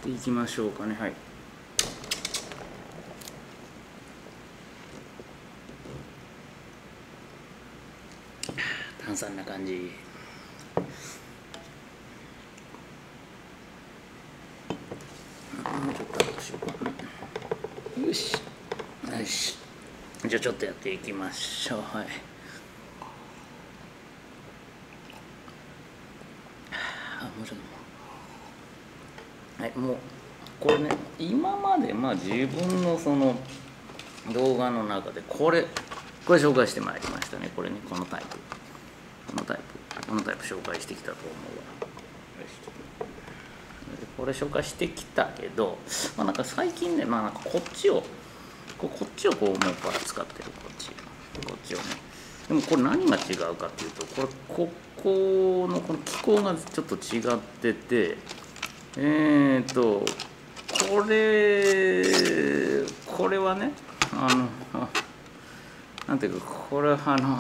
ていきましょうかね。はい。炭酸な感じ。もうちょっとどうしようかな。よし。よし。じゃあちょっとやっていきましょう。はい。もうちょっと。はい、もうこれね、今まで自分のその動画の中でこれ紹介してまいりましたね。これね、このタイプ紹介してきたと思うわ。これ紹介してきたけど、なんか最近ね、なんかこっちをこうもっぱら使ってる、こっちをね。でもこれ何が違うかっていうと、ここのこの機構がちょっと違ってて、これはね、なんていうか、これは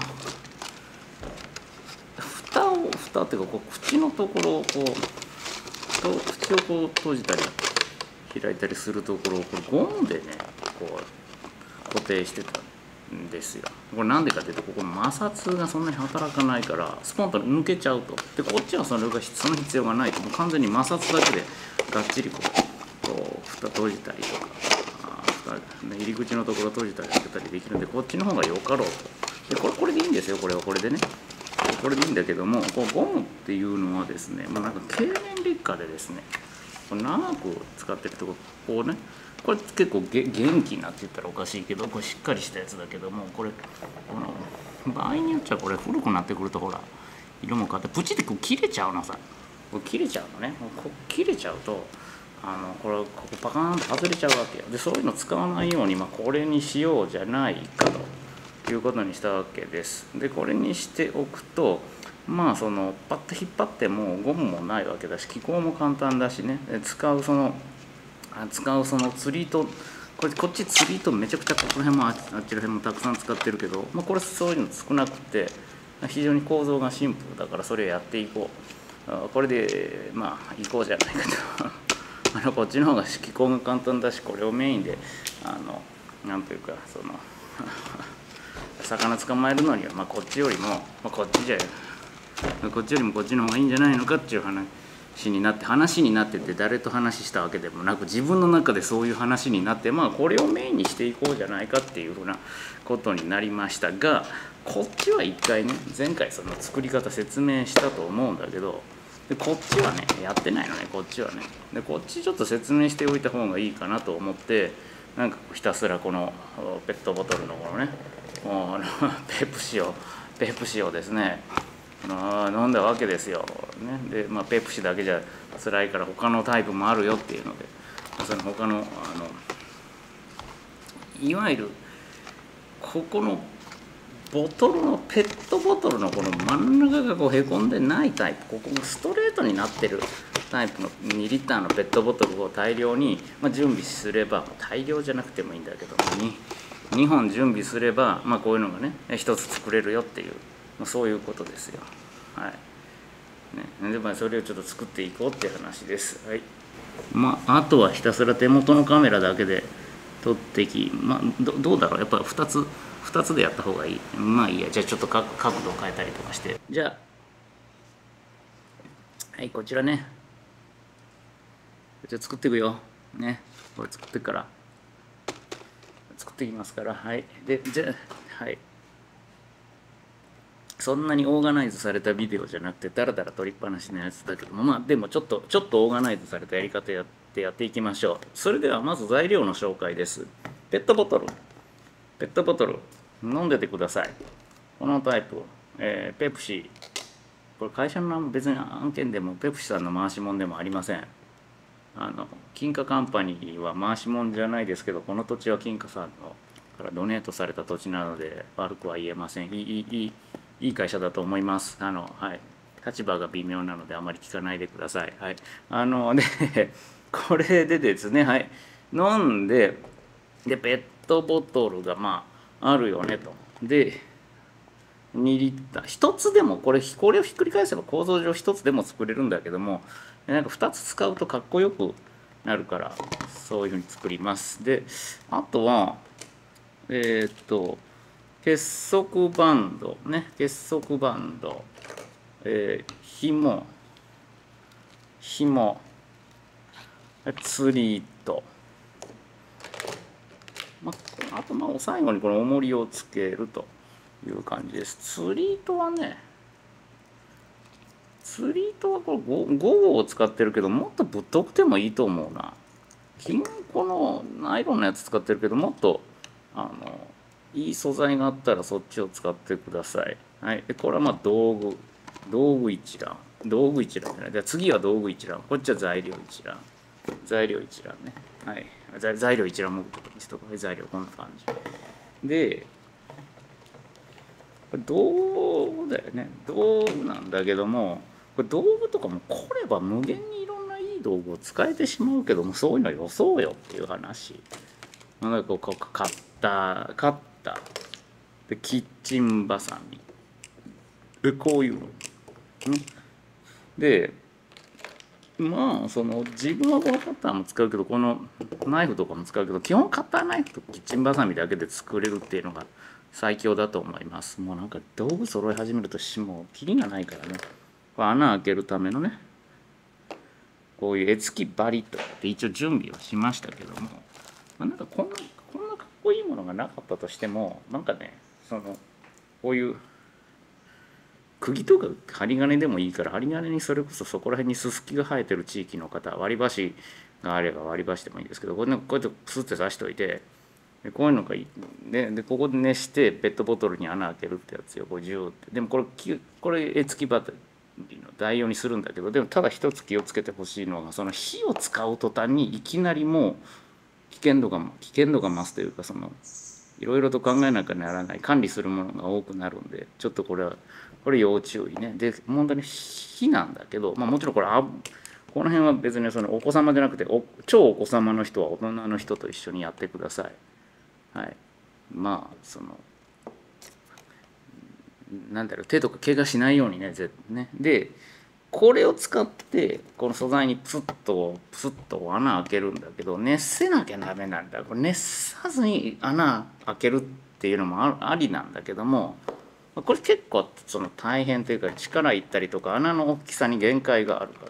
蓋っていうか、口のところを口をこう閉じたり開いたりするところをこれゴムでね、こう固定してたんですよ。これなんでかっていうと、ここの摩擦がそんなに働かないからスポンと抜けちゃうと。でこっちはその必要がないと、もう完全に摩擦だけでがっちりこう蓋閉じたりとか、入り口のところ閉じたり開けたりできるんで、こっちの方がよかろうと。でこれでいいんですよ。これはこれでね、これでいいんだけども、こうゴムっていうのはですね、なんか経年劣化でですね、長く使ってるとこうね、これ結構元気なって言ったらおかしいけど、これしっかりしたやつだけども、この場合によっちゃこれ古くなってくると、ほら色も変わってプチってこう切れちゃうのさ。これ切れちゃうのね。切れちゃうとここパカーンと外れちゃうわけよ。でそういうの使わないように、これにしようじゃないかということにしたわけです。でこれにしておくと、そのパッと引っ張ってもゴムもないわけだし、機構も簡単だしね。使うその釣り糸、こっち釣り糸めちゃくちゃここら辺もあっちら辺もたくさん使ってるけど、これそういうの少なくて非常に構造がシンプルだから、それをやっていこう。これでいこうじゃないかと。こっちの方が機構が簡単だし、これをメインでなんというか魚捕まえるのには、こっちよりもこっちの方がいいんじゃないのかっていう話になってて、誰と話したわけでもなく、自分の中でそういう話になって、これをメインにしていこうじゃないかっていうふうなことになりましたが、こっちは一回ね、前回その作り方説明したと思うんだけど、でこっちはねやってないのね。こっちはね、でこっちちょっと説明しておいた方がいいかなと思って、なんかひたすらこのペットボトルのこのね、ペプシをですね飲んだわけですよ、ね。でペプシだけじゃ辛いから他のタイプもあるよっていうので、その他のいわゆるここのボトルのペットボトルのこの真ん中がこうへこんでないタイプ、ここがストレートになってるタイプの2リッターのペットボトルを大量に準備すれば、大量じゃなくてもいいんだけど2本準備すれば、こういうのがね1つ作れるよっていう、そういうことですよ。はい。でそれをちょっと作っていこうっていう話です。はい。あとはひたすら手元のカメラだけで撮ってどうだろう、やっぱ2つでやった方がいい。いいや。じゃあちょっと角度を変えたりとかして、じゃあはいこちらね、じゃあ作っていくよね。これ作っていきますから。はい。でじゃあはい、そんなにオーガナイズされたビデオじゃなくて、だらだら撮りっぱなしのやつだけども、でもちょっとオーガナイズされたやり方やっていきましょう。それではまず材料の紹介です。ペットボトル飲んでてください。このタイプ、ペプシ、これ会社の別に案件でもペプシさんの回しもんでもありません。金貨カンパニーは回しもんじゃないですけど、この土地は金貨さんのからドネートされた土地なので悪くは言えません。いい会社だと思います。はい、立場が微妙なのであまり聞かないでください。はい、でこれでですね、はい、飲んでペットボトルがあるよねと。で2リッター1つでもこれをひっくり返せば構造上1つでも作れるんだけども、なんか2つ使うとかっこよくなるからそういうふうに作ります。であとは結束バンドね、結束バンド、紐釣り糸、あと最後にこの重りをつけるという感じです。釣り糸はね、これ 5号を使ってるけど、もっとぶっとくてもいいと思うな。このナイロンのやつ使ってるけど、もっといい素材があったらそっちを使ってください。はい、でこれは道具一覧じゃない。で次は道具一覧、こっちは材料一覧ね。はい、材料一覧もちょっと材料こんな感じで、これ道具だよね。道具なんだけども、これ道具とかも来れば無限にいろんないい道具を使えてしまうけども、そういうのよそうよっていう話。なんかこうカッターでキッチンバサミでこういうの、でその自分はこのカッターも使うけど、このナイフとかも使うけど、基本カッターナイフとキッチンバサミだけで作れるっていうのが最強だと思います。もうなんか道具揃い始めるともうキリがないからね。穴開けるためのね、こういう柄付きバリットって一応準備はしましたけども、なんかこんなかっこいいものがなかったとしても、なんかね、こういう釘とか針金でもいいから、針金にそれこそそこら辺にススキが生えてる地域の方、割り箸があれば割り箸でもいいんですけど、こうやってプスって刺しといて、こういうのがいいでここで熱してペットボトルに穴開けるってやつよ、50って。でもこれ柄付きバッテリーの代用にするんだけど、でもただ一つ気をつけてほしいのが、その火を使う途端にいきなりもう危険度が増すというか、いろいろと考えなきゃならない、管理するものが多くなるんで、ちょっとこれ要注意ね。で本当に火なんだけど、もちろんこの辺は別にお子様じゃなくて超お子様の人は大人の人と一緒にやってください。はい、なんだろう、手とか怪我しないようにね、でこれを使ってこの素材にプスッと穴開けるんだけど、熱せなきゃダメなんだ。これ熱さずに穴開けるっていうのもありなんだけども、これ結構大変というか、力いったりとか穴の大きさに限界があるから、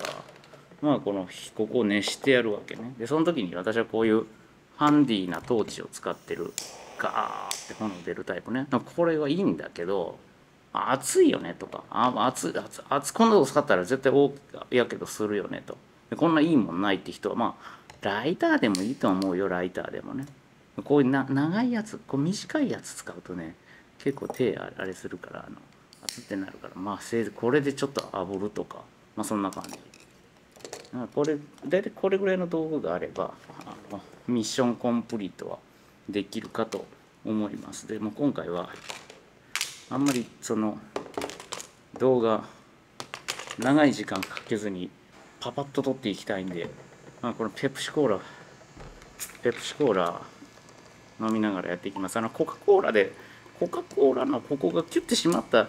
ここを熱してやるわけね。でその時に私はこういうハンディーなトーチを使ってる。ガーって炎出るタイプね。これはいいんだけど、熱いよねとか、熱こんなの使ったら絶対大やけどするよねと。こんないいもんないって人はライターでもいいと思うよ。ライターでもね、こういう長いやつ、短いやつ使うとね、結構手あれするから、熱ってなるから、せいぜいこれでちょっと炙るとか、そんな感じ。大体これぐらいの道具があればミッションコンプリートはできるかと思います。でも今回はあんまり動画長い時間かけずにパパッと撮っていきたいんで、このペプシコーラ飲みながらやっていきます。コカ・コーラのここがキュッてしまった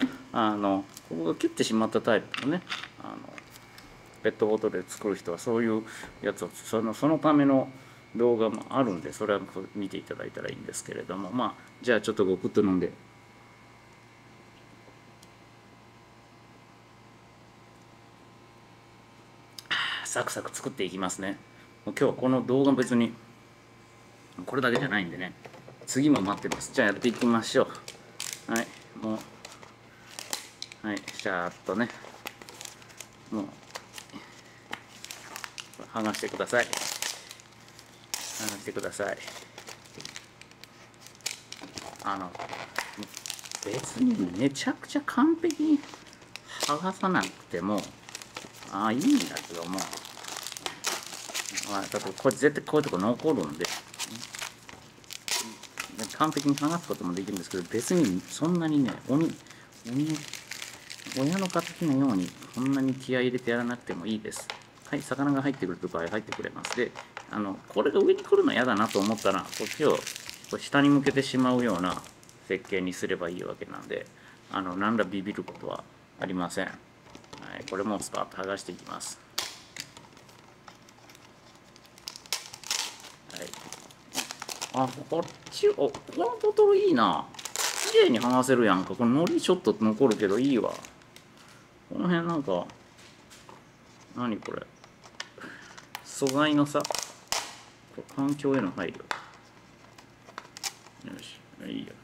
タイプのね、ペットボトルで作る人はそういうやつをそのための動画もあるんで、それは見ていただいたらいいんですけれども、じゃあちょっとごくっと飲んで。サクサク作っていきますね。もう今日はこの動画別にこれだけじゃないんでね、次も待ってます。じゃあやっていきましょう。はい、シャーっとね、もう剥がしてください。別にめちゃくちゃ完璧に剥がさなくてもいいんだけども、だからこれ絶対こういうとこ残るんで、完璧に剥がすこともできるんですけど、別にそんなにね、親の形のようにこんなに気合い入れてやらなくてもいいです。はい、魚が入ってくると場合入ってくれます。でこれが上に来るの嫌だなと思ったら、こっちを下に向けてしまうような設計にすればいいわけなんで、何らビビることはありません。はい、これもスパッと剥がしていきます。 あ、こっち、このボトルいいな。綺麗に剥がせるやんか。これ糊ちょっと残るけどいいわ。この辺なんか、何これ。素材のさ、環境への配慮。よし、いいや。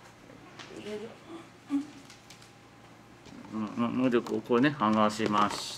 でこれね剥がしました。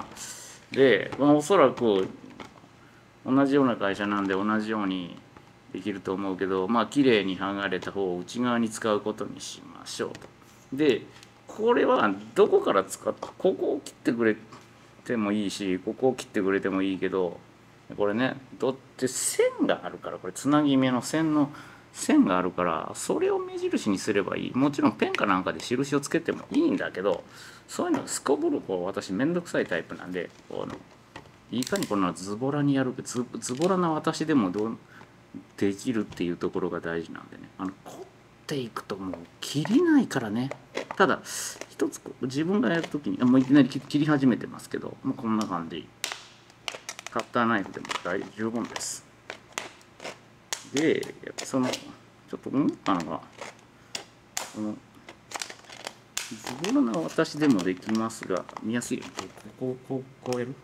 で、おそらく同じような会社なんで同じようにできると思うけど、まあ綺麗に剥がれた方を内側に使うことにしましょうと。でこれはどこから使って、ここを切ってくれてもいいし、ここを切ってくれてもいいけど、これねどって線があるから、これつなぎ目の線があるから、それを目印にすればいい。もちろんペンかなんかで印をつけてもいいんだけど、そういうのすこぶる私めんどくさいタイプなんで、いかにこんなズボラにやるか、ズボラな私でもできるっていうところが大事なんでね、凝っていくともう切りないからね。ただ一つ自分がやるときにもういきなり切り始めてますけど、もうこんな感じ、カッターナイフでも十分です。でちょっと思ったのが、ズボラな私でもできますが、見やすいよ。こうやる。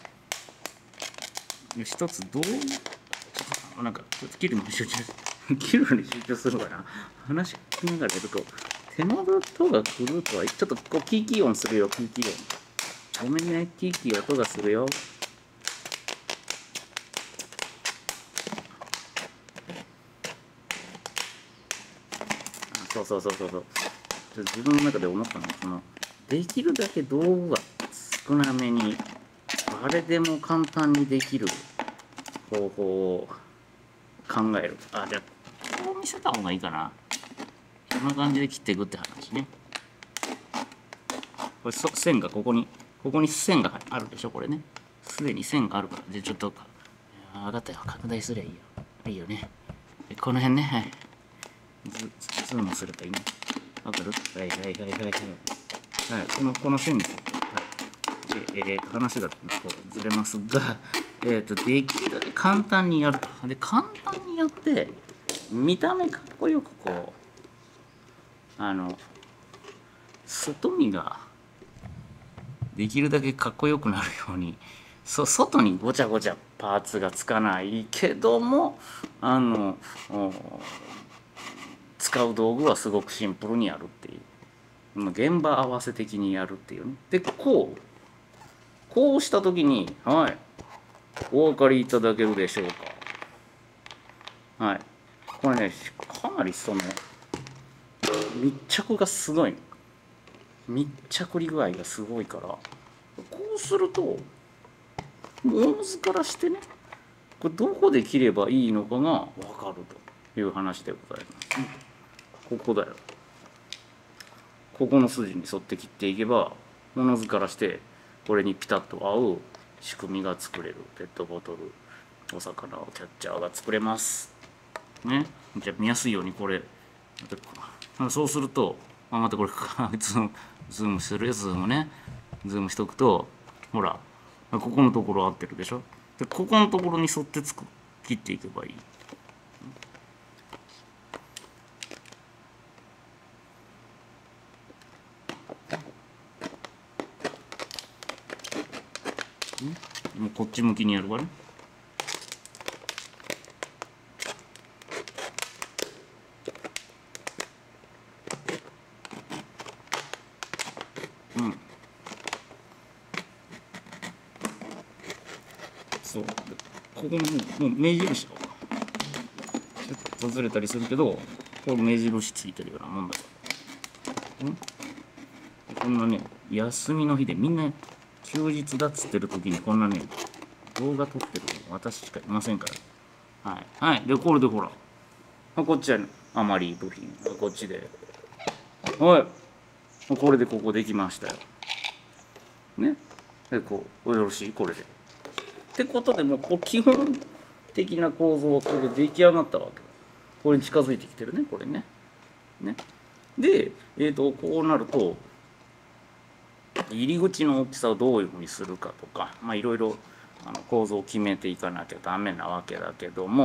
一つなんかちょっと切るのに集中するかな。話聞きながらやると手の音が狂うとは、ちょっとキーキー音するよ。キーキー音、ごめんね、キーキー音がするよ。そう。自分の中で思ったのは、できるだけ道具は少なめに、誰でも簡単にできる方法を考える。じゃあこう見せた方がいいかな。こんな感じで切っていくって話ね。これ線がここに線があるでしょ。これね、すでに線があるから。でちょっと分かったよ、拡大すりゃいいよ。いいよね。この辺ね、はい、ズームするといいね。わかる？はい。この線に、話がずれますが、できるだけ簡単にやると。で簡単にやって見た目かっこよく外見ができるだけかっこよくなるように、外にごちゃごちゃパーツがつかないけども、使う道具はすごくシンプルにやるっていう、現場合わせ的にやるっていうね。でこうした時に、はい、お分かりいただけるでしょうか。はい、これね、かなり密着がすごい、密着具合がすごいから、こうするとおのずからしてね、これどこで切ればいいのかが分かるという話でございます。ここだよ。ここの筋に沿って切っていけば、おのずからしてこれにピタッと合う仕組みが作れる。ペットボトル、お魚をキャッチャーが作れますね。じゃあ見やすいようにこれ、そうすると、またこれズームするよ。ズームしとくと、ほらここのところ合ってるでしょ。でここのところに沿って切っていけばいい。もうこっち向きにやるからね。そう、ここもう目印がちょっとずれたりするけど、これ目印ついてるようなもんだから。こんなね、休みの日でみんな休日だっつってる時にこんなね、動画撮ってるの私しかいませんから。はい。で、これでほら。こっちはあまり部品。こっちで。はい。これでここできましたよ。ね。で、よろしいこれで。ってことでもう基本的な構造はこれで出来上がったわけ。これに近づいてきてるね、これね。で、こうなると、入り口の大きさをどういうふうにするかとか、いろいろ構造を決めていかなきゃダメなわけだけども、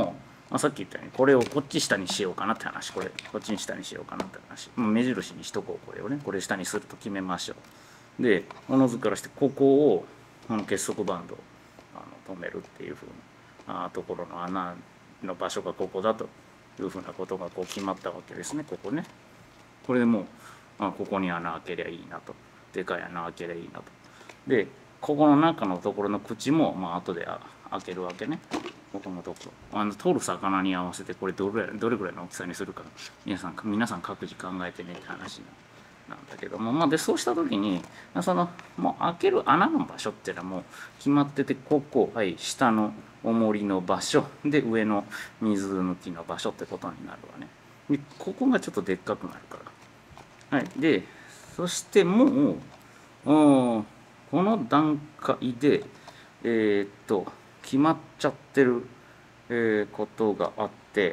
まあ、さっき言ったようにこれをこっち下にしようかなって話、こっちに下にしようかなって話、目印にしとこう、これをね、これ下にすると決めましょう。でおのずからしてここを結束バンドを止めるっていうふうなところの穴の場所がここだというふうなことがこう決まったわけですね。ここね、これでもうここに穴開けりゃいいなと、でかい穴開けりゃいいなと。でここの中のところの口も後で開けるわけね。ここのところ取る魚に合わせてこれどれぐらいの大きさにするか皆さん各自考えてねって話なんだけども、でそうした時にもう開ける穴の場所っていうのはもう決まってて、ここ、はい、下の重りの場所で上の水抜きの場所ってことになるわね。でここがちょっとでっかくなるから、はい、でそしてもうこの段階で決まっちゃってる、ことがあって、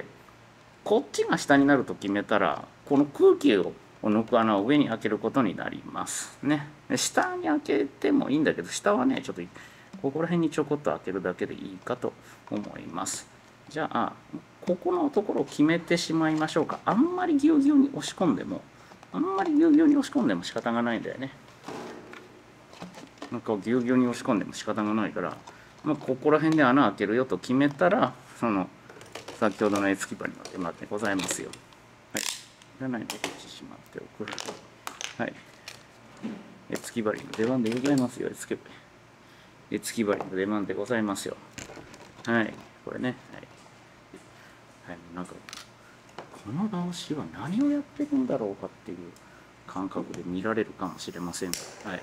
こっちが下になると決めたらこの空気を抜く穴を上に開けることになりますね。下に開けてもいいんだけど、下はねちょっとここら辺にちょこっと開けるだけでいいかと思います。じゃあここのところを決めてしまいましょうか。あんまりぎゅうぎゅうに押し込んでも仕方がないんだよね。なんかぎゅうぎゅうに押し込んでも仕方がないから、ここら辺で穴開けるよと決めたら、先ほどの絵付き針の出番でございますよ。はい。いらないのでこっちしまっておく。はい。絵付き針の出番でございますよ。絵付き針の出番でございますよ。はい。これね。はい。なんか、この直しは何をやってるんだろうかっていう感覚で見られるかもしれませんが。はい。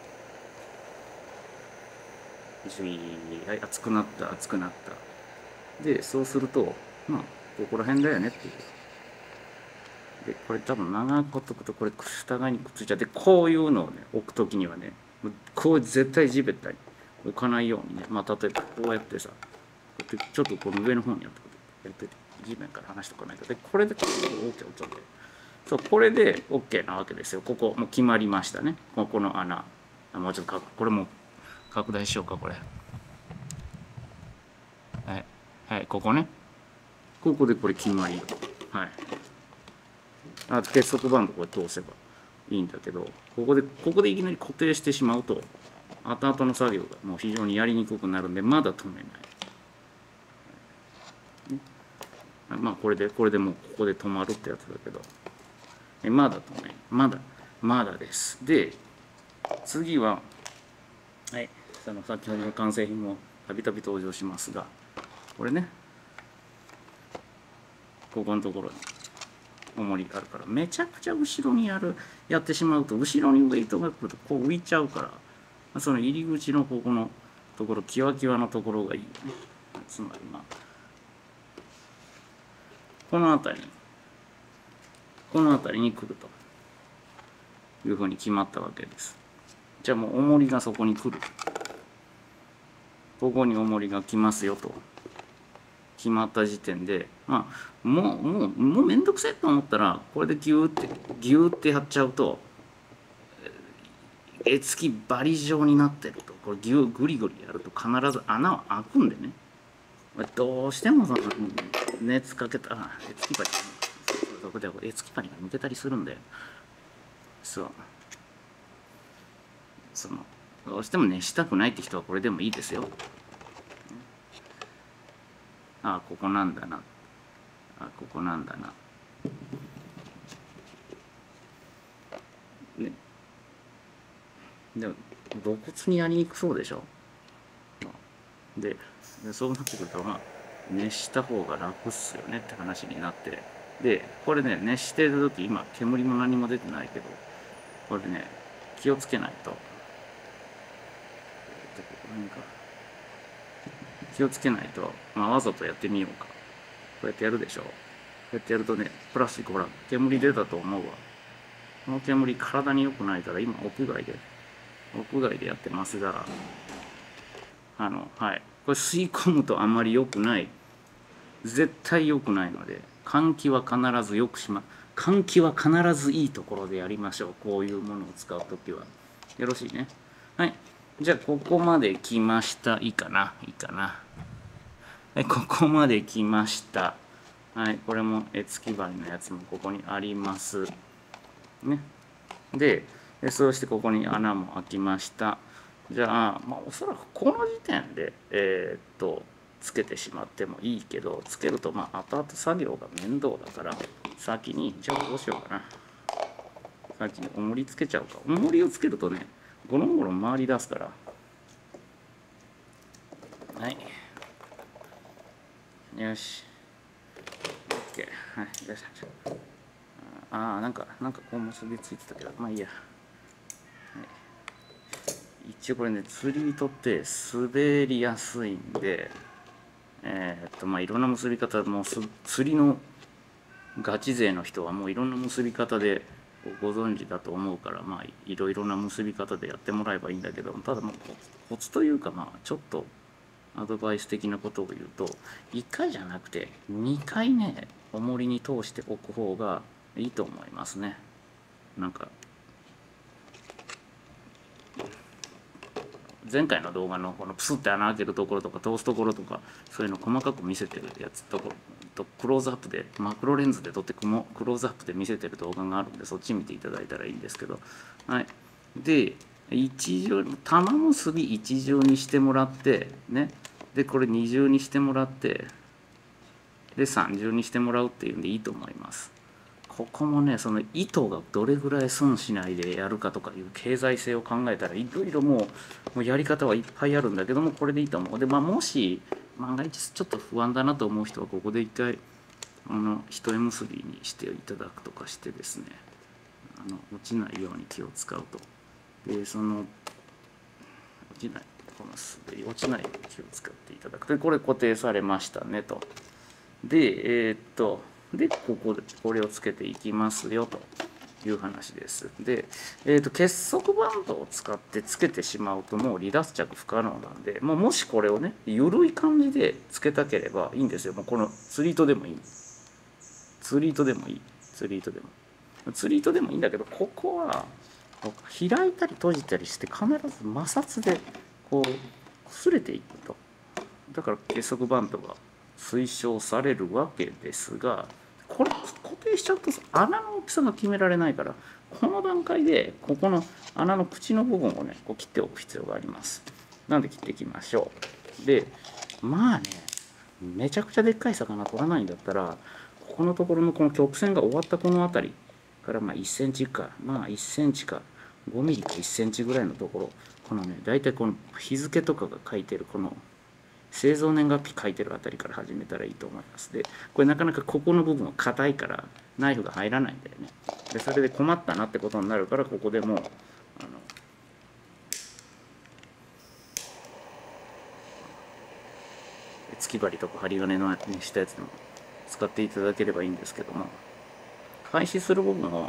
はい、熱くなった。で、そうすると、ここら辺だよねっていう。で、これ多分長くほっとくと、これ互いにくっついちゃって、こういうのをね、置くときにはね、こう絶対地べたに置かないようにね、例えばこうやってさ、こうやってちょっとこの上の方にやって地面から離しておかないと。で、これでこう OK で。そう、これで OK なわけですよ。ここ、もう決まりましたね。ここの穴。もうちょっとこれも拡大しようか、これ。はい、ここね。ここでこれ決まり。はい。あと結束バンドこれ通せばいいんだけど、ここでいきなり固定してしまうと、後々の作業がもう非常にやりにくくなるんで、まだ止めない。これでもうここで止まるってやつだけど、まだ止めない。まだです。で、次は、はい、先ほどの完成品もたびたび登場しますが、これね、ここのところに重りがあるから、めちゃくちゃ後ろにやってしまうと、後ろにウェイトが来るとこう浮いちゃうから、その入り口のここのところ、キワキワのところがいいよね。つまりこの辺りに来るというふうに決まったわけです。じゃあもう重りがそこに来る。ここに重りが来ますよと決まった時点で、もうめんどくせえと思ったら、これでギューってやっちゃうと、絵付き針状になってると、これグリグリやると必ず穴は開くんでね。どうしても熱かけた絵付き針、そこで絵付き針が抜けたりするんで、どうしても熱したくないって人はこれでもいいですよ。ここなんだな。ここなんだな。ね。でも露骨にやりにくそうでしょ。でそうなってくると熱した方が楽っすよねって話になって、でこれね、熱してる時今煙も何も出てないけど、これね気をつけないと、わざとやってみようか。こうやってやるでしょ。こうやってやるとね、プラスチックほら煙出たと思うわ。この煙体に良くないから、今屋外でやってますが、はい、これ吸い込むとあんまり良くない、絶対良くないので、換気は必ず換気は必ずいいところでやりましょう。こういうものを使うときはよろしいね。はい、じゃあここまで来ました。いいかな。 はい、ここまで来ました。はい、これも月針のやつもここにあります。ね。で、そうしてここに穴も開きました。じゃあ、まあ、おそらくこの時点で、つけてしまってもいいけど、つけると、まあ、後々作業が面倒だから、先に、じゃあどうしようかな。先に重りつけちゃうか。重りをつけるとね、ゴロンゴロン回り出すから。はい。よし。OK。はい。よし。ああ、なんかこう結びついてたけど、まあいいや。一応これね、釣り糸って滑りやすいんで、まあいろんな結び方、もう釣りのガチ勢の人はもういろんな結び方でご存知だと思うから、まあいろいろな結び方でやってもらえばいいんだけど、ただもうコツというか、まあちょっとアドバイス的なことを言うと、1回じゃなくて2回ね、重りに通しておく方がいいと思いますね。なんか前回の動画のこのプスって穴開けるところとか通すところとか、そういうの細かく見せてるやつとクローズアップでマクロレンズで撮ってクローズアップで見せてる動画があるんで、そっち見ていただいたらいいんですけど、はい。で玉結び一重にしてもらってね、でこれ二重にしてもらって、で三重にしてもらうっていうんでいいと思います。ここもね、その糸がどれぐらい損しないでやるかとかいう経済性を考えたらいろいろもうやり方はいっぱいあるんだけども、これでいいと思う。で、まあ、もし万が一ちょっと不安だなと思う人はここで一回一重結びにしていただくとかしてですね、落ちないように気を使うと。で落ちない、この滑り落ちないように気を使っていただく。でこれ固定されましたねと。でここでこれをつけていきますよという話です。で、結束バンドを使ってつけてしまうともう離脱着不可能なんで、もしこれをね緩い感じでつけたければいいんですよ。もうこの釣り糸でもいい、釣り糸でもいい、釣り糸でもいいんだけど、ここは開いたり閉じたりして必ず摩擦でこう擦れていくと。だから結束バンドが推奨されるわけですが、これ固定しちゃうと穴の大きさが決められないから、この段階でここの穴の口の部分をねこう切っておく必要があります。なんで切っていきましょう。でまあね、めちゃくちゃでっかい魚取らないんだったら、ここのところのこの曲線が終わったこの辺りからまあ1センチか、まあ1センチか5ミリか1センチぐらいのところ、このね大体この日付とかが書いてるこの製造年月日書いてるあたりから始めたらいいと思います。でこれなかなかここの部分は硬いからナイフが入らないんだよね。でそれで困ったなってことになるから、ここでもう月針とか針金のにしたやつでも使っていただければいいんですけども、開始する部分を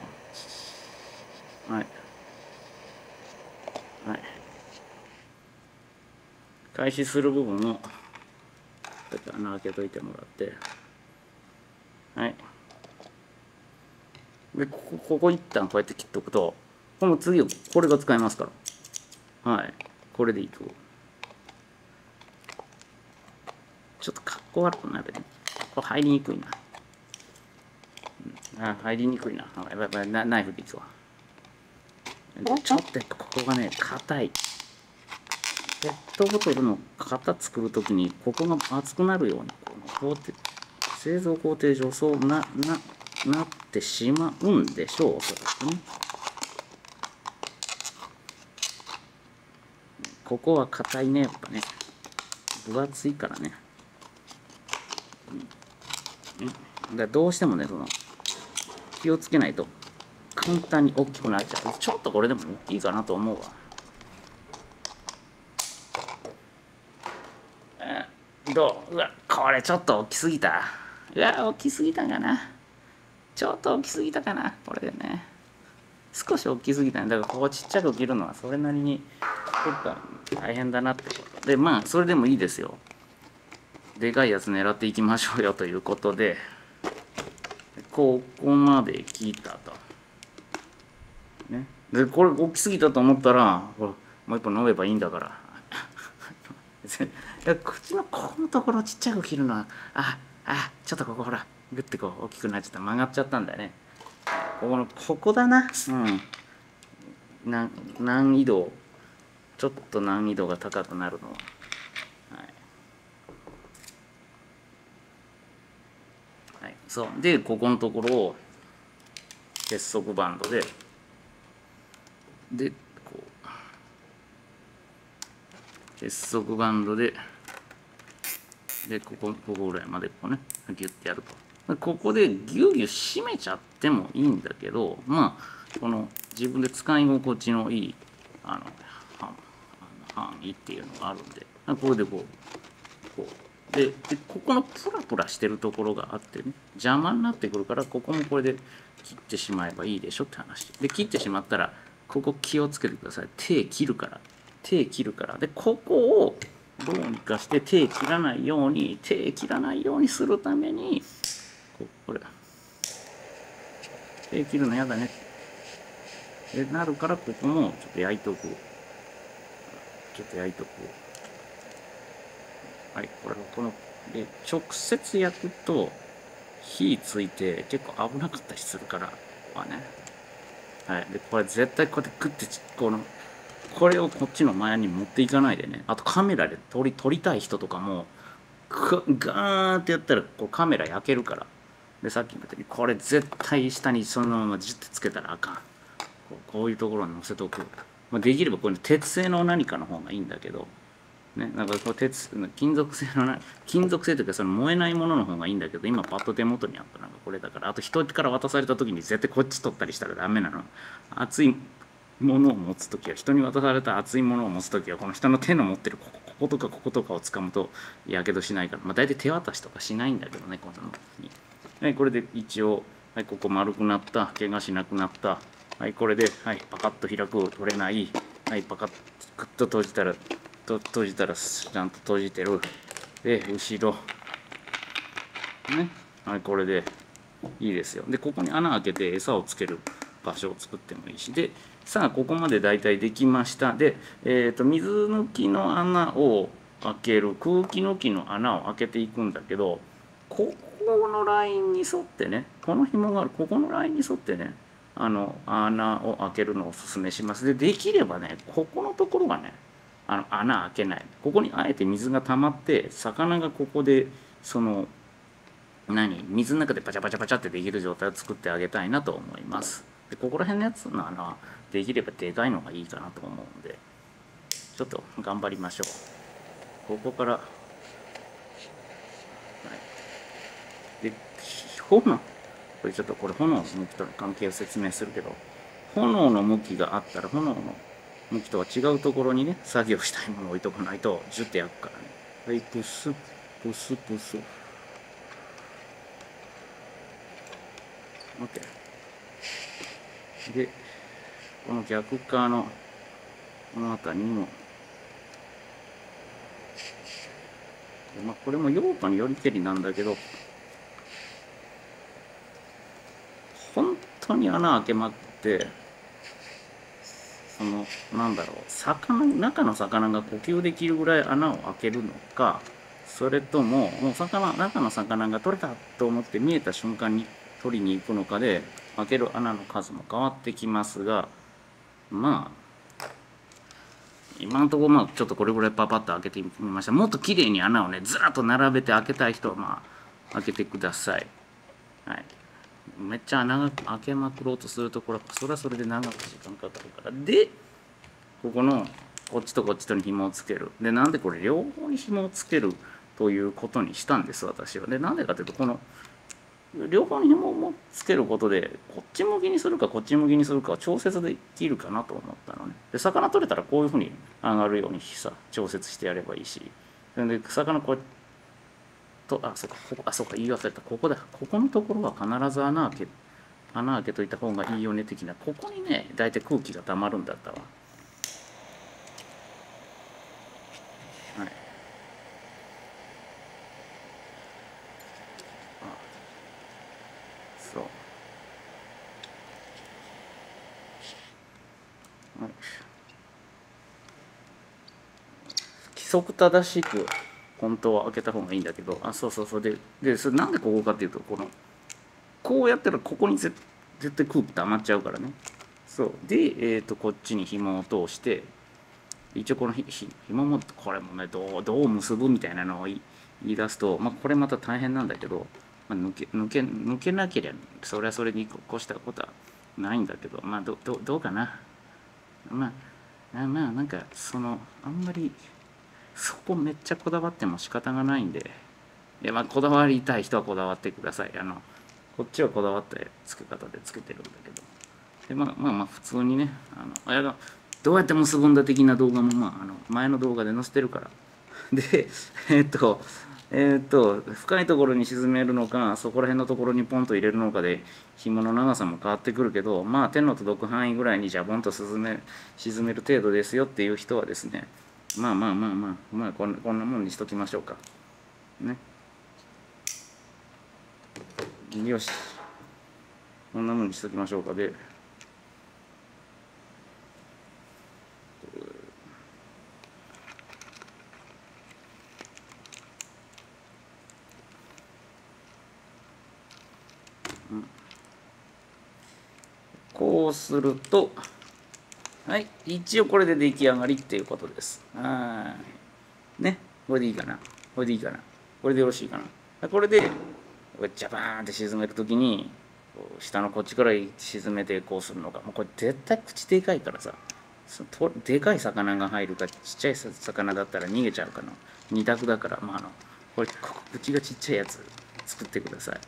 開始する部分を穴開けといてもらって、でここ一旦こうやって切っておくと、この次これが使えますから、これでいく。ちょっとかっこ悪くなるね。これ入りにくいな。入りにくいな。やばいナイフでいくわ。ちょっとやっぱここがね硬い。ペットボトルの型作るときにここが厚くなるように製造工程上そうなってしまうんでしょう、おそらくね。ここは硬いね、やっぱね。分厚いからね。だからどうしてもね、気をつけないと簡単に大きくなっちゃう。ちょっとこれでも大きいかなと思うわ。うわ、これちょっと大きすぎた。大きすぎたかな。ちょっと大きすぎたかな、これでね。少し大きすぎたね。だからここちっちゃく切るのはそれなりに結構大変だなってこと。で、まあ、それでもいいですよ。でかいやつ狙っていきましょうよということで、ここまで切ったと。ね。で、これ大きすぎたと思ったら、もう一本飲めばいいんだから。 口のこのところちっちゃく切るのはちょっとここほらグッてこう大きくなっちゃった、曲がっちゃったんだよね。ここだな。難易度、ちょっと難易度が高くなるのは、そうで、ここのところを結束バンドでこう結束バンドでここぐらいまでこうねギュッてやると、ここでギュギュ締めちゃってもいいんだけど、まあこの自分で使い心地のいい範囲っていうのがあるんで、これでこうでここのプラプラしてるところがあってね、邪魔になってくるから、ここもこれで切ってしまえばいいでしょって話で、切ってしまったらここ気をつけてください。手切るからで、ここをどうにかして手切らないようにするために、これ手切るのやだねってなるから、ここもちょっと焼いとく。はい、こので直接焼くと火ついて結構危なかったりするから、はい、でこれ絶対こうやってグッてこれをこっちの前に持っていかないでね。あとカメラで撮りたい人とかもガーンってやったらこうカメラ焼けるから。でさっき言ったようにこれ絶対下にそのままジュッてつけたらあかん。こういうところに乗せておく。できればこれ鉄製の何かの方がいいんだけどね、なんかこう金属製というかその燃えないものの方がいいんだけど、今パッと手元にあったのがこれだから。あと人から渡された時に絶対こっち取ったりしたらダメなの。熱いものを持つ時は、人に渡された熱いものを持つ時は、この人の手の持ってるこことかこことかを掴むとやけどしないから、大体手渡しとかしないんだけどね、こんなのに。これで一応、ここ丸くなった、怪我しなくなった。これで、パカッと開く、取れない。パカッと閉じたらちゃんと閉じてる。で後ろね、これでいいですよ。でここに穴開けて餌をつける場所を作ってもいいし、でさあここまでだいたいできました。で、水抜きの穴を開ける、空気抜きの穴を開けていくんだけど、ここのラインに沿ってね、この紐があるここのラインに沿ってね、穴を開けるのをおすすめします。できればね、ここのところがね、穴開けない。ここにあえて水が溜まって、魚がここで水の中でパチャパチャパチャってできる状態を作ってあげたいなと思います。でここら辺のやつの穴はできればでかいのがいいかなと思うんで、ちょっと頑張りましょう。ここから、でこれちょっと炎の向きとの関係を説明するけど、炎の向きがあったら炎の向きとは違うところにね、作業したいものを置いとかないとジュッて焼くからね。プスプスプス OK で、この逆側のこの辺りにも、これも用途によりけりなんだけど、本当に穴開けまくって中の魚が呼吸できるぐらい穴を開けるのか、それとも中の魚が取れたと思って見えた瞬間に取りに行くのかで開ける穴の数も変わってきますが、今のところちょっとこれぐらいパパッと開けてみました。もっと綺麗に穴をねずらっと並べて開けたい人は開けてください。めっちゃ穴が開けまくろうとするところはそれはそれで長く時間かかるから。でこっちとこっちとに紐をつける。でなんでこれ両方に紐をつけるということにしたんです私は。でなんでかというと、この両方に紐をつけることでこっち向きにするかこっち向きにするかを調節できるかなと思ったのね。で魚取れたらこういうふうに上がるように調節してやればいいし、で魚こうそうか言い忘れた。ここのところは必ず穴開けといた方がいいよね的な。ここにね大体空気がたまるんだったわ。そう、規則正しく本当は開けた方がいいんだけど、そうそうそう。で、それなんでここかっていうと、こうやったらここに絶対空気溜まっちゃうからね。そう。で、こっちに紐を通して、一応この紐も、これもね、どう結ぶみたいなのを言い出すと、これまた大変なんだけど、抜けなければ、それはそれに越したことはないんだけど、どうかな。なんか、あんまり、そこめっちゃこだわっても仕方がないんで、いや、こだわりたい人はこだわってください。こっちはこだわった付け方で付けてるんだけど。で、普通にね、どうやって結ぶんだ的な動画も、前の動画で載せてるから。で、深いところに沈めるのか、そこら辺のところにポンと入れるのかで、紐の長さも変わってくるけど、手の届く範囲ぐらいにジャボンと沈める程度ですよっていう人はですね、こんなもんにしときましょうか。ね。よし。こんなもんにしときましょうか。で、こうすると、はい、一応これで出来上がりっていうことです。ね、これでいいかな。これでよろしいかな。これで、ジャバーンって沈めるときに、下のこっちから沈めてこうするのか。これ絶対口でかいからさ、でかい魚が入るか、ちっちゃい魚だったら逃げちゃうかな。二択だから、これ、口がちっちゃいやつ作ってください。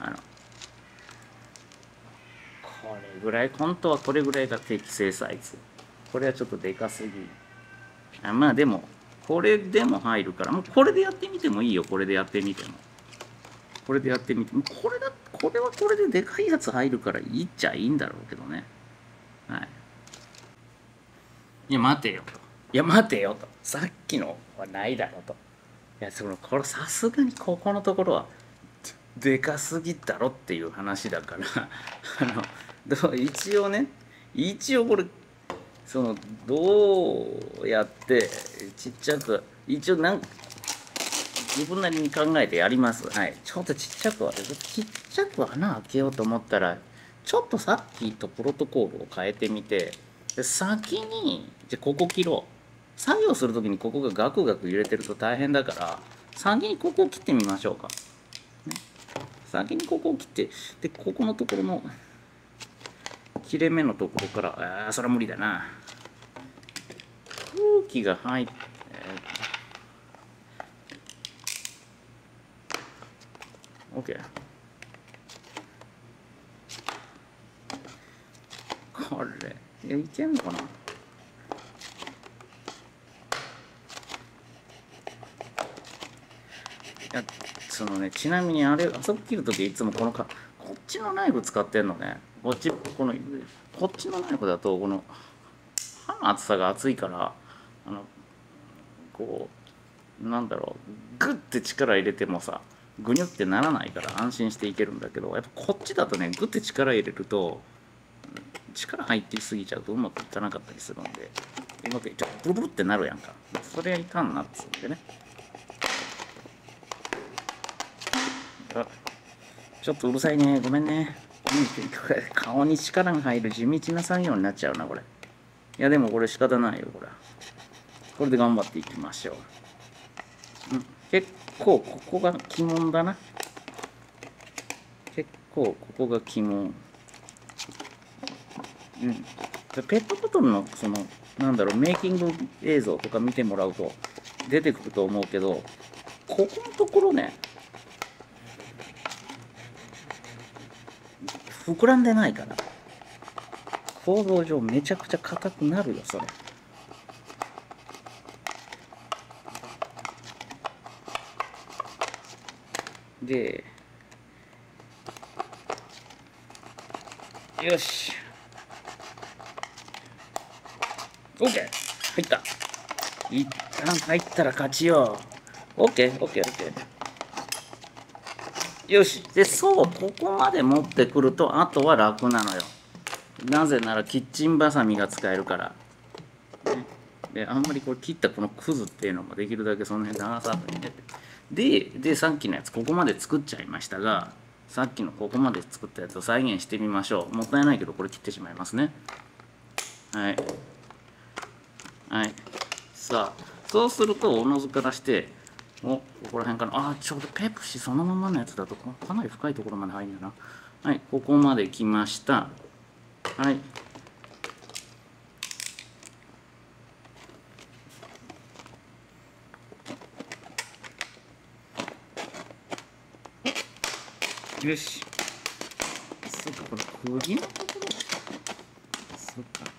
これぐらい、本当はこれぐらいが適正サイズ。これはちょっとでかすぎ。でも、これでも入るから、もうこれでやってみてもいいよ、これでやってみても。これでやってみても、これはこれででかいやつ入るからいいっちゃいいんだろうけどね。はい。いや、待てよと。さっきのはないだろうと。いや、これさすがにここのところは、でかすぎだろっていう話だから一応これどうやってちっちゃく一応自分なりに考えてやります。はい、ちょっとちっちゃく穴開けようと思ったらちょっとさっきとプロトコールを変えてみて、で先にじゃあここ切ろう。作業するときにここがガクガク揺れてると大変だから先にここを切ってみましょうか。先にここを切って、で、ここのところの切れ目のところから、それは無理だな。空気が入って、OK。これ、いけんのかな。ちなみにあそこ切るときいつもこっちのナイフ使ってんのね。こっちのナイフだと、この刃の厚さが厚いから、なんだろう、グッて力入れてもさ、ぐにゅってならないから安心していけるんだけど、やっぱこっちだとね、グッて力入れると、力入ってすぎちゃうとうまくいかなかったりするんで、うまくブルブルってなるやんか。それはいかんなっつうんでね。ちょっとうるさいね。ごめんね。これ、顔に力が入る地道な作業になっちゃうな、これ。いや、でもこれ仕方ないよ、これ。これで頑張っていきましょう。結構、ここが鬼門だな。結構、ここが鬼門。ペットボトルの、メイキング映像とか見てもらうと出てくると思うけど、ここのところね、膨らんでないから、構造上めちゃくちゃ硬くなるよ、それ。で、よし。OK! 入った。一旦入ったら勝ちよ。OK! よし。で、ここまで持ってくると、あとは楽なのよ。なぜなら、キッチンバサミが使えるから。ね、 であんまりこれ切ったこのクズっていうのもできるだけその辺長さにね。でさっきのやつここまで作っちゃいましたが、さっきのここまで作ったやつを再現してみましょう。もったいないけどこれ切ってしまいますね。はいはい。さあそうするとおのずからしてここら辺かな。ちょうどペプシそのままのやつだとかなり深いところまで入るんだな。はい、ここまで来ました。はい。よし。そっか、これ釘のところ。そっか。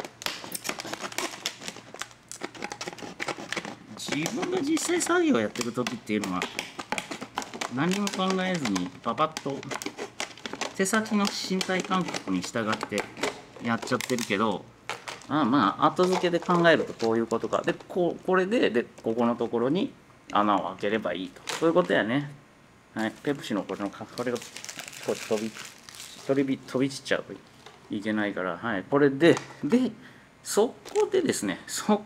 自分が実際作業やってる時っていうのは何も考えずにパパッと手先の身体感覚に従ってやっちゃってるけど、後付けで考えるとこういうことか。でこれでここのところに穴を開ければいいと、そういうことやね。はい、ペプシのこれがこう飛び散っちゃうといけないから、はい、これでそこでですね、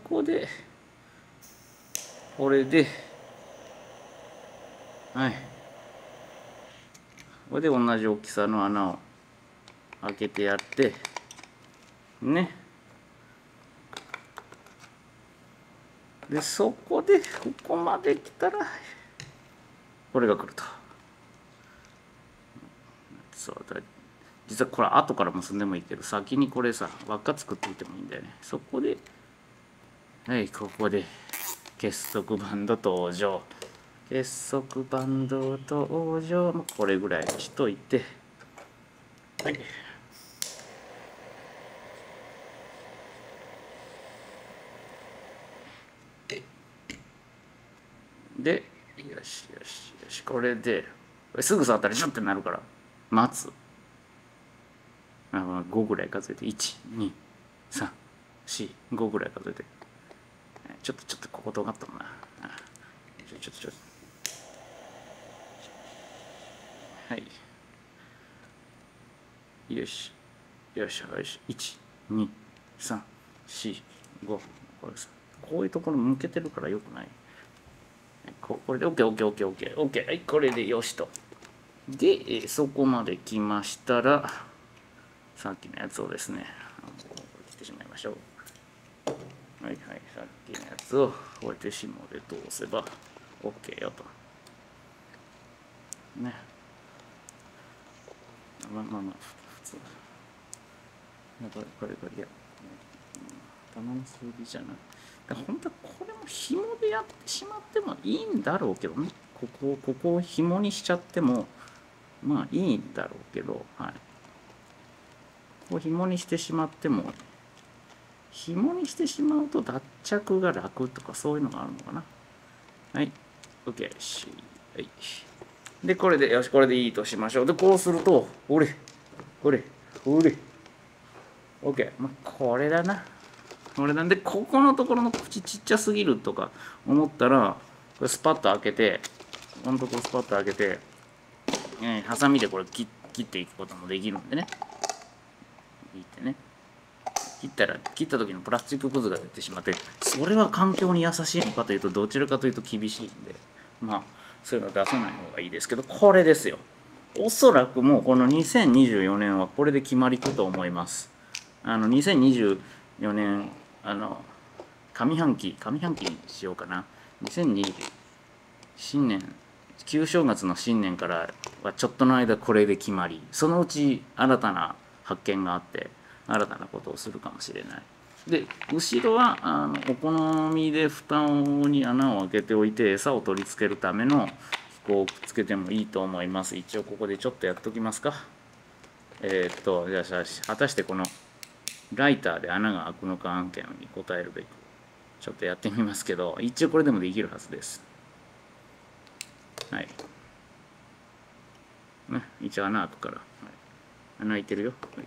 これではい、これで同じ大きさの穴を開けてやってね。でそこでここまで来たらこれが来ると。そうだ、実はこれ後から結んでもいいけど先にこれさ輪っか作っていてもいいんだよね。そこではいここで結束バンド登場。結束バンド登場もこれぐらいにしといて、はい。でよしよしよし、これですぐ触ったらシュッてなるから待つ。5ぐらい数えて12345ぐらい数えて、ちょっとここ尖ったもんな。ちょっとはい、よしよしよし、12345、これさこういうところ向けてるからよくない。これで OKOKOKOK、 はい、これでよしと。でそこまで来ましたらさっきのやつをですね切ってしまいましょう。はいはい、さっきのやつをこうやって紐で通せば OK よとね。普通これいや頭の数字じゃない。本当はこれも紐でやってしまってもいいんだろうけどね。ここを紐にしちゃってもいいんだろうけど、はい、こう紐にしてしまっても、紐にしてしまうと脱着が楽とかそういうのがあるのかな。はい OK、 はい。でこれでよし、これでいいとしましょう。でこうするとこれ OK、 これだな。これなんでここのところの口ちっちゃすぎるとか思ったらこれスパッと開けて、このところスパッと開けて、ハサミでこれ切っていくこともできるんでね。切ってね、切った時のプラスチックくずが出てしまって、それは環境に優しいのかというとどちらかというと厳しいんで、そういうのは出さない方がいいですけど、これですよ。おそらくもうこの2024年はこれで決まりくと思います。2024年上半期にしようかな。2020新年旧正月の新年からはちょっとの間これで決まり、そのうち新たな発見があって新たなことをするかもしれない。で後ろはお好みで蓋に穴を開けておいて餌を取り付けるための機構をくっつけてもいいと思います。一応ここでちょっとやっときますか。じゃあ果たしてこのライターで穴が開くのか案件に答えるべくちょっとやってみますけど、一応これでもできるはずです。はい。ね、一応穴開くから。はい、穴開いてるよ。はい、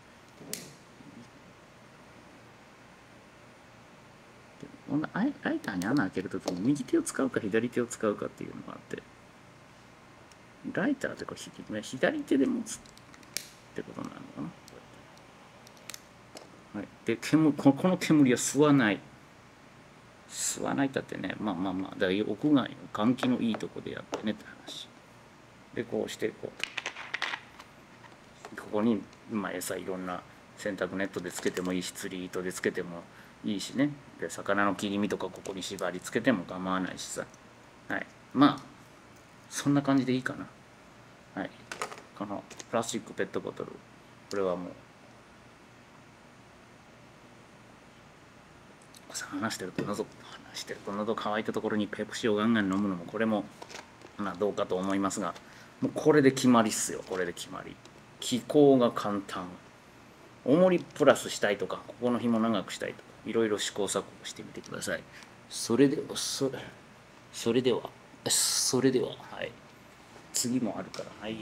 ライターに穴開けるときに右手を使うか左手を使うかっていうのがあって、ライターってこれ左手で持つってことなのかな。はい、でこの煙は吸わない。 吸わないったってね、まあまあまあ、だから屋外の換気のいいとこでやってねって話で、こうしてここに、まあ、餌いろんな洗濯ネットでつけてもいいし、釣り糸でつけてもいいしね、で魚の切り身とかここに縛りつけても構わないしさ、はい、まあそんな感じでいいかな。はい、このプラスチックペットボトル、これはもう話してると喉乾いたところにペプシをガンガン飲むのも、これもまあどうかと思いますが、もうこれで決まりっすよ。これで決まり。気候が簡単、重りプラスしたいとか、ここの紐長くしたいとか、いろいろ試行錯誤してみてください。それでははい、次もあるから、はい。